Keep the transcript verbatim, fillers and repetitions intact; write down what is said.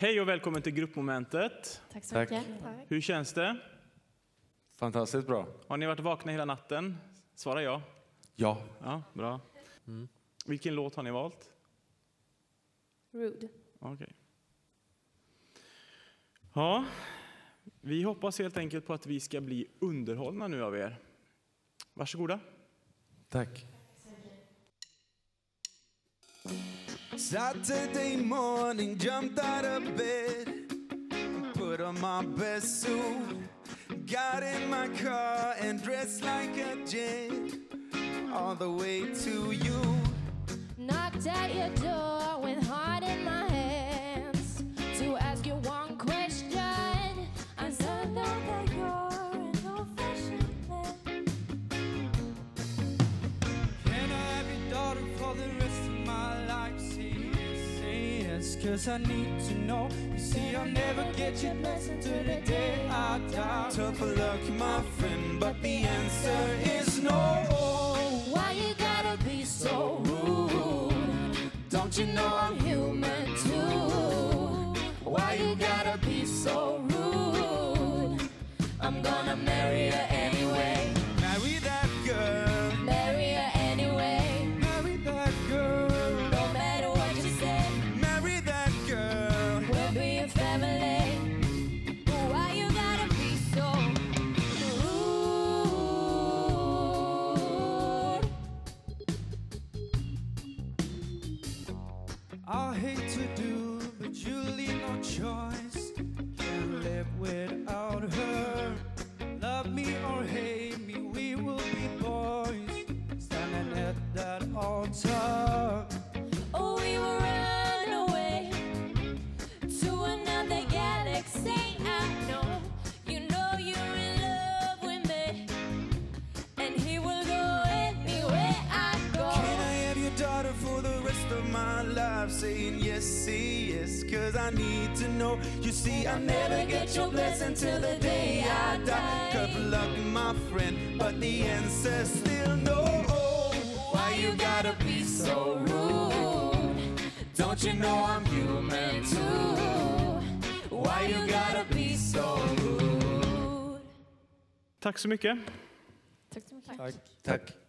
Hej och välkommen till gruppmomentet. Tack så mycket. Tack. Hur känns det? Fantastiskt bra. Har ni varit vakna hela natten? Svara ja. Ja. Ja, bra. Mm. Vilken låt har ni valt? Rude. Okej. Okay. Ja, vi hoppas helt enkelt på att vi ska bli underhållna nu av er. Varsågoda. Tack. Saturday morning, jumped out of bed, put on my best suit, got in my car and dressed like a gent, all the way to you. Knocked at your door with heart in my hands to ask you one question. I said no, that you're an old-fashioned man. Can I have your daughter for the rest of my life? Say yes, say yes, cause I need to know. You see, I'll never get your blessing till the day I die. Tough luck, my friend, but the answer is no. Why you gotta be so rude? Don't you know I'm human too? Why you gotta be so rude? I'm gonna marry her anyway. Marry that girl. Marry her anyway. Marry that girl. No matter what you say. Marry that girl. We'll be a family. Why you gotta be so rude? I hate to do, but you leave no choice. Can't live without her. Love me or hate me, we will be boys. Standing at that altar. Oh, we will run away to another galaxy. I know, you know you're in love with me, and he will go anywhere I go. Can I have your daughter for the rest of my life? Saying yes, say yes, cause I need to know. You see, I'll never get your blessing till the day I die. Tough luck, my friend, but the answer's still no. Why you gotta be so rude? Don't you know I'm human too? Why you gotta be so rude? Tack så mycket. Tack så mycket. Tack. Tack.